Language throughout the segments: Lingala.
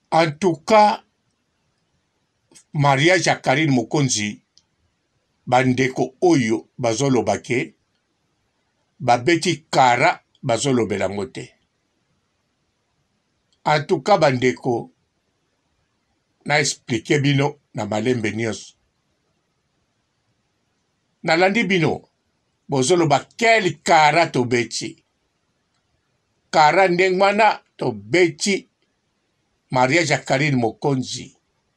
En tout cas, mariage à Karine Mokonzi, bandeko oyo bazoloba ke, babeti kara bazolobela ngo te. En tout cas, bandeko, na expliqué bino na malembe nyonso. Nalandi bino, bozoloba quel kara tobeti. Kara ndengwana tobeti mariage à Karine Mokonzi.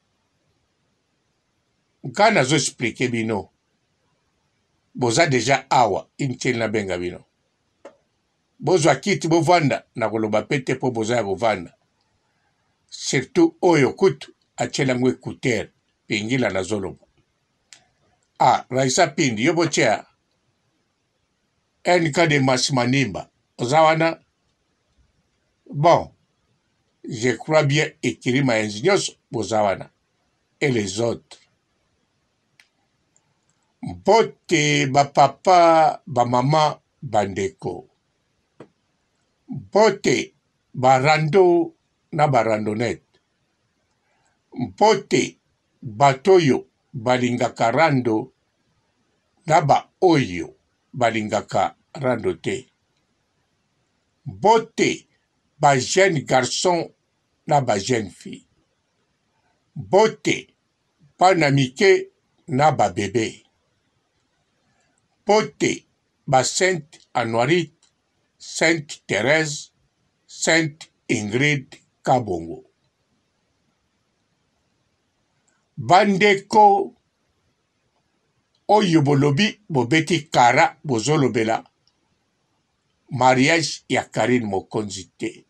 Quand nazo expliqué bino, boza deja awa, intel na benga bino. Bozwa kiti bovanda, na koloba pete po boza ya bovanda. Surtout oyo kutu, achela ngwe kuter, pingila na zoloba. Ah, Raisa Pindi, yobo chea, en cas de Masmanimba, ozawana, bon, je crois bien écrire ma ingénieuse, bozawana, et les autres. Bote, ba papa, ba maman, bandeko. Bote, ba rando, na ba randonnette. Bote, batoyo, balingaka rando, na ba oyo, balingaka rando te. Bote, ba jeune garçon, na ba jeune fille. Bote, bana mike, na ba bébé. Bote, ba Sainte Anoirite, Sainte Thérèse, Sainte Ingrid Kabongo. Bandeko oyo bolobi bobeti kara bozolobela mariage ya Karine Mokonzi te.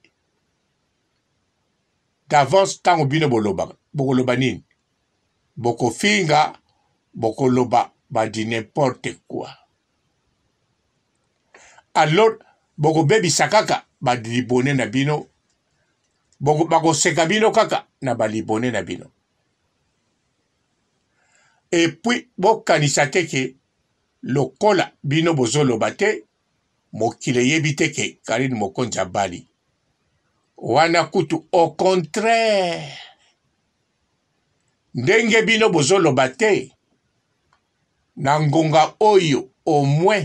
D'avance tango bino bokoloba nini? Bokofinga, bokoloba badi n'importe quoi. Alors, bokobebisa kaka badi libone na bino, bakoseka bino kaka na balibone na bino. Et puis, bokanisa teke, lokola bino bozoloba te, mokile yebi teke Karine Mokonzi abali. Wana kutu, au contraire, ndenge bino bozoloba te, na ngonga oyo, au moins,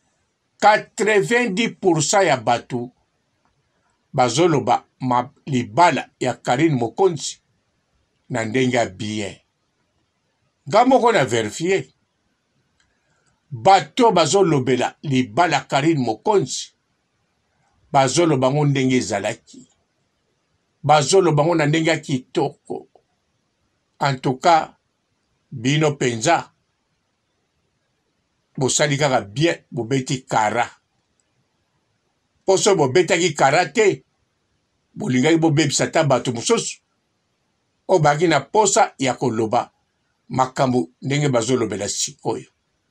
90% ya batu, bazoloba libala ya Karine Mokonzi, na ndenge ya bien. Gamoko na vérifié. Bato bazolobela libala Karine Mokonzi, bazoloba ngo ndenge ezalaki. Bazoloba ngo na ndenge ya kitoko. En tout cas, bino penza, bosali kaka bien, bobeti kara. Poso bobetaki kara te, bolingaki bobebisa ta bato mosusu, o baki na posa ya koloba makambo ndenge bazolobela sikoyo.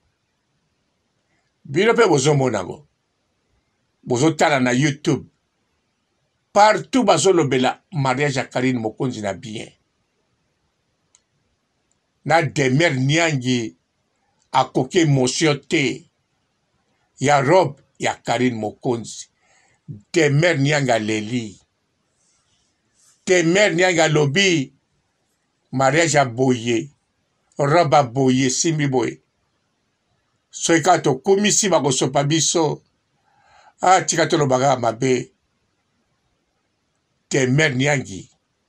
Bino pe bozomona ngo, bozotala na YouTube, partout bazolobela mariage ya Karine Mokonzi na bien. Na demer nyangi akoke émotion te ya robe ya Karine Mokonzi. Demer nyangi aleli. Demer nyangi alobi mariage ya boye, robe boye, simbi boye. Soika to kumisi bakosopa biso, tika to lobaga mabe. Demer nyangi.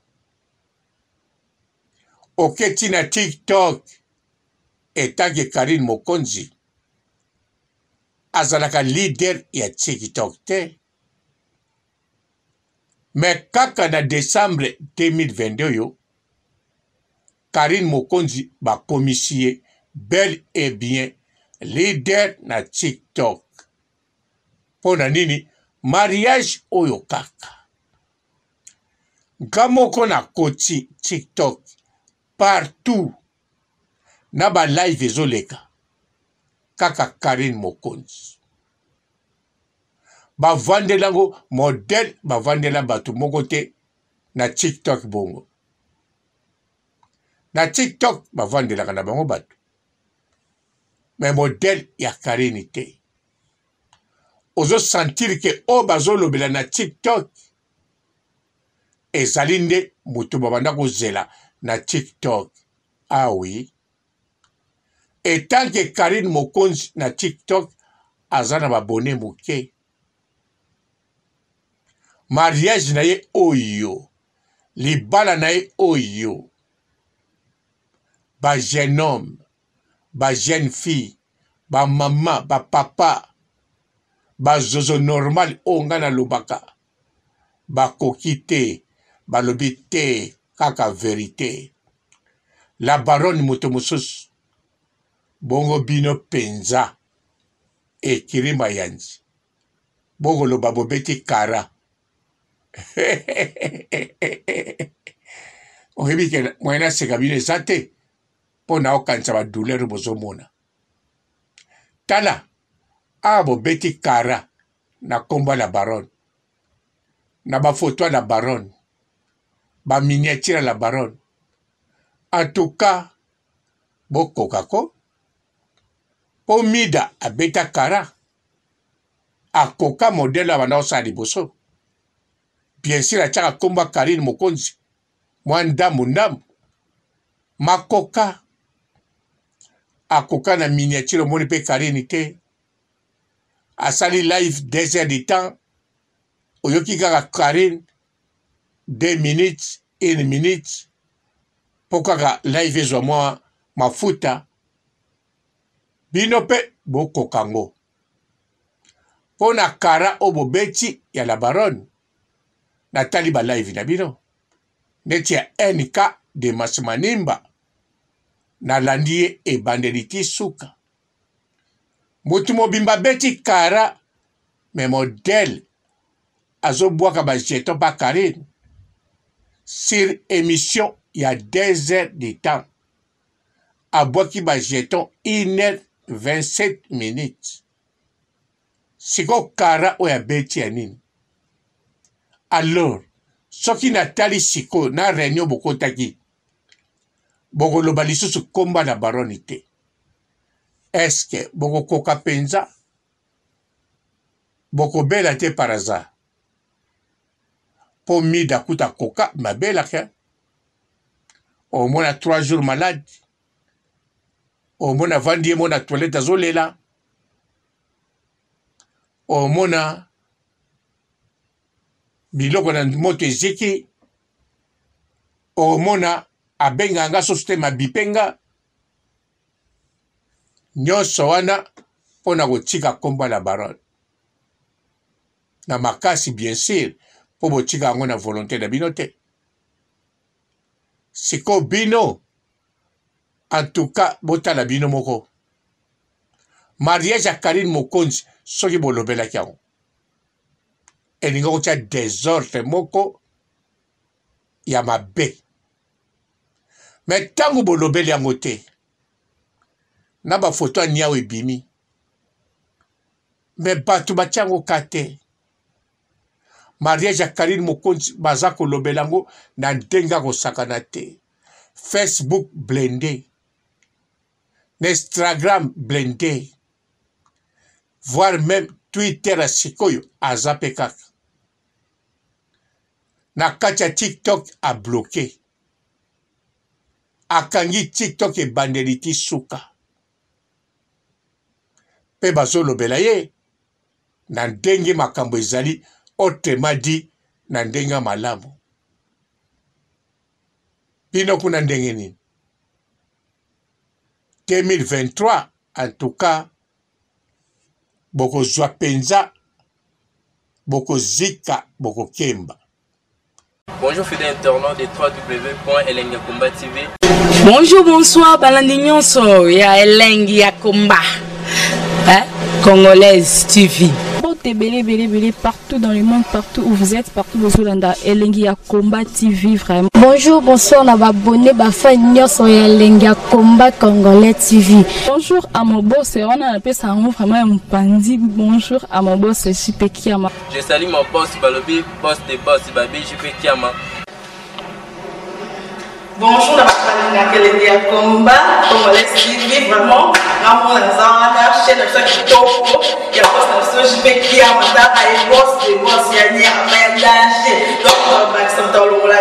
Oketi na TikTok, etanke Karine Mokonzi, azalaka leader ya TikTok te. Mais kaka na décembre 2022 yo, Karine Mokonzi bakomisie bel et bien leader na TikTok. Pona nini? Mariage oyo kaka. Gamoko na koti TikTok partout. Na ba live ezoleka. Kaka Karine Mokonzi. Bavandela ngo modèle, bavandela batu moko te na TikTok bongo. Na TikTok bavandela kana bango batu. Mais modèle ya Karine te. Ozo sentir que o bazolobela na TikTok ezali nde moto babanda kozela na TikTok. Ah oui. Et tant que Karine Mokonzi na TikTok azana babone moke. Mariage na ye oyo. Libala na ye oyo. Ba jeune homme, ba jeune fille, ba maman, ba papa, ba zozo normal onga na lobaka. Ba kokite, ba lobite, kaka vérité. La baronne motomosus. Bongo bino penza. E kirima yanzi. Bongo lo babobeti kara. Ohebi ke moyena sekabine zate. Pona okansa ba douleur bozomona. Tala. Abo beti kara. Na komba la baronne. Na ba photo la baronne. Ba miniature la baronne. En tout cas, boko kako. Po mida abeta kara. Akoka modèle abanda osa liboso. Bien sûr, a tchaka komba Karine Mokonzi. Mwandamu ndamu. Makoka. Akoka na miniature moni pe Karine te. Asali live 2 heures de temps. Oyoki kaka Karine 2 minutes, 1 minute. Pokaka live ezwa mwa mafuta. Bino pe boko kango. Pona kara obobeti ya la baronne. Natali ba live na bino. Neti ya NK de Masimanimba. Na landie e bandeliti suka. Mutu mobimba beti kara. Me modèle. Azo boaka ba jeton pa Karine. Sur émission, il y a 2 heures de temps. A boaki ba jeton 1h27 minutes. Siko kara oya beti ya nini. Alors, soki natali siko na réunion bokotaki. Boko loba lisusu komba na baronne te. Est-ce que boko koka penza? Boko bela te par hasard. Po mida kuta koka mabela ke. Au moins 3 jours malade. Au moins vandi mona toilette azolela. Au moins biloko na moto eziki. Au moins abenga nga système bipenga. Nyonso wana pona kotika komba la baronne. Na makasi bien sûr. Po botika ngo na volonté na bino te. Siko bino. En tout cas, botala bino moko. Mariage a Karine Mokonzi, soki bolobela kiango. Elinga kotia désordre moko ya mabe. Mais tango bolobeli yango te. Na ba photo aniawe bimi. Mais batu batiango kate. Mariage a Karine Mokonzi baza kolobelango na ndenga kosakana te. Facebook blindé. Instagram blindé. Voire même Twitter a sikoyo a zappé kaka. Na katia TikTok a bloqué. Akangi TikTok e bandeliti suka. Pe bazo lobela ye. Na ndenge makambo ezali. Autrement dit, na ndenga malamu. Pino kuna ndenge nini. 2023, en tout cas, boko zwa penza, boko zika, boko kemba. Bonjour fidèles internautes de www.elengiakomba TV. Bonjour, bonsoir, balandi nyonso ya Elengiakomba. Congolaise TV. Belé partout dans le monde, partout où vous êtes, partout où vous êtes, Elengiakomba TV vraiment. Bonjour, bonsoir, on va abonner fan nyonso ya Elengiakomba Congolais TV. Bonjour à mon boss, on a appelé ça vraiment un pandi. Bonjour à mon boss, JP Kiama. Je salue mon boss Balobi, boss des boss Babi, JP Kiama. Bonjour, la Elengiakomba Congolais TV vraiment. Amour la chaîne de chaque topo, il y a pas de JP Kiama, il y a boss des boss, il y a un danger. Donc on va accepter le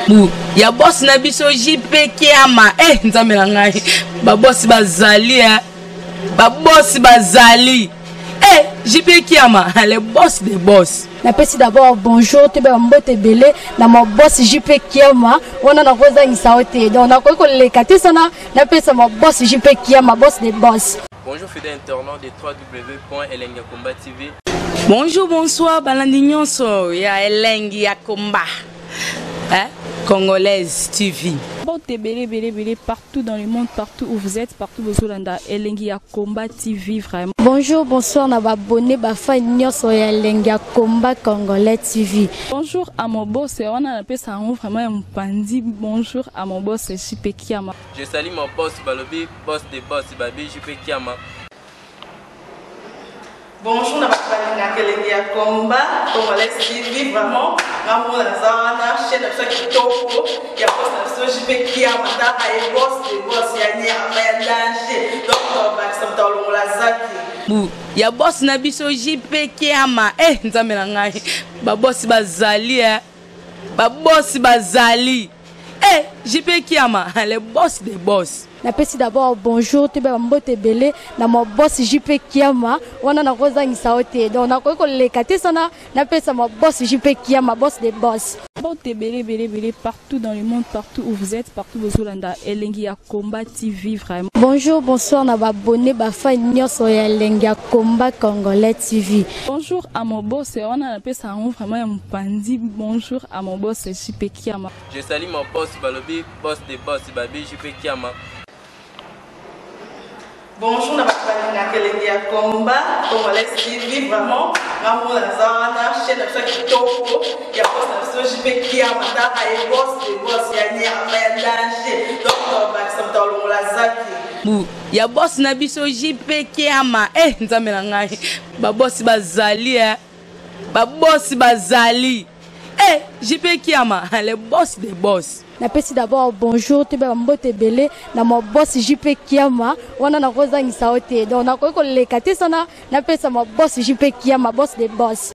ya boss na biso JP Kiama nzambe na ngai ba boss bazali ba boss bazali JP Kiama le boss des boss. Napesi d'abord bonjour te ba mbote belé na mo boss JP Kiama wana na koza ngisaote donc na ko leka te sana napesa mo boss JP Kiama boss des boss. Bonjour fidèles internautes de www.elengiakomba TV. Bonjour bonsoir balandi nyonso ya Elengi ya Komba. Congolaise TV. Belé partout dans le monde, partout où vous êtes, partout où vous êtes, Elengi ya Komba TV vraiment. Bonjour, bonsoir, na ba abonné ba fan nyonso ya Elengi ya Komba Congolais TV. Bonjour à mon boss, on a appelé ça vraiment un pandi. Bonjour à mon boss JP Kiama. Je salue mon boss Balobi, boss des boss Babi JP Kiama. Bonjour, na Elengi ya Komba Congolais TV vraiment. Ngamu na zana chaîne de qui toko ya boss na JP Kiama ta ay boss de boss ya nyama ya danger. Donc ba samta longola zaki. Ya boss na biso JP Kiama nzambe na ngai ba boss bazali ba boss bazali JP Kiama le boss des boss. Napesi d'abord bonjour te ba mbote belé na mo boss JP Kiama wana na koza ngisaote donc na ko leka te sana napesa mo boss JP Kiama boss des boss. Belé partout dans le monde, partout où vous êtes, partout où vous êtes, Elengi ya Komba TV vraiment. Bonjour, bonsoir, na ba abonné ba fan nyonso ya Elengi ya Komba Congolais TV. Bonjour à mon boss, on a appelé ça vraiment un pandi. Bonjour à mon boss JP Kiama. Je salue mon boss Balobi, boss des boss Babi JP Kiama. Bonjour, na Elengi ya Komba Congolais TV vraiment. Ngamu na zana chaîne de qui toko ya boss na JP Kiama ta ay boss de boss ya nyama ya danger. Donc ba samta longola zaki. Ya boss na biso JP Kiama nzambe na ngai ba boss bazali ba boss bazali JP Kiama le boss des boss. Napesi d'abord bonjour te ba mbote belé na mo boss JP Kiama wana na koza ngisaote donc na ko leka te sana napesa mo boss JP Kiama boss des boss.